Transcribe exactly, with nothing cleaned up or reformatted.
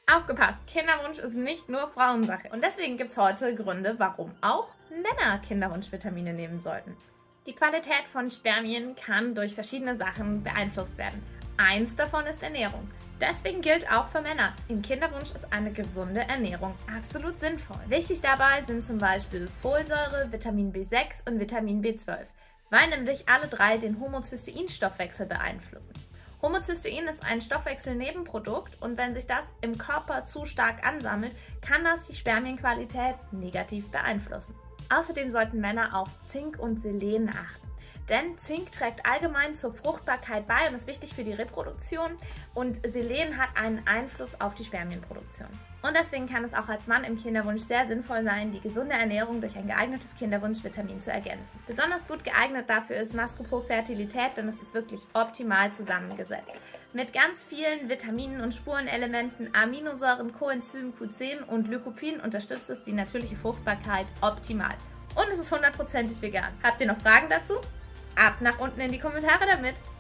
Aufgepasst, Kinderwunsch ist nicht nur Frauensache. Und deswegen gibt es heute Gründe, warum auch Männer Kinderwunschvitamine nehmen sollten. Die Qualität von Spermien kann durch verschiedene Sachen beeinflusst werden. Eins davon ist Ernährung. Deswegen gilt auch für Männer, im Kinderwunsch ist eine gesunde Ernährung absolut sinnvoll. Wichtig dabei sind zum Beispiel Folsäure, Vitamin B sechs und Vitamin B zwölf, weil nämlich alle drei den Homozysteinstoffwechsel beeinflussen. Homozystein ist ein Stoffwechselnebenprodukt und wenn sich das im Körper zu stark ansammelt, kann das die Spermienqualität negativ beeinflussen. Außerdem sollten Männer auf Zink und Selen achten. Denn Zink trägt allgemein zur Fruchtbarkeit bei und ist wichtig für die Reproduktion und Selen hat einen Einfluss auf die Spermienproduktion. Und deswegen kann es auch als Mann im Kinderwunsch sehr sinnvoll sein, die gesunde Ernährung durch ein geeignetes Kinderwunschvitamin zu ergänzen. Besonders gut geeignet dafür ist Mascopo Fertilität, denn es ist wirklich optimal zusammengesetzt. Mit ganz vielen Vitaminen und Spurenelementen, Aminosäuren, Coenzym Q zehn und Lycopin unterstützt es die natürliche Fruchtbarkeit optimal. Und es ist hundertprozentig vegan. Habt ihr noch Fragen dazu? Ab nach unten in die Kommentare damit!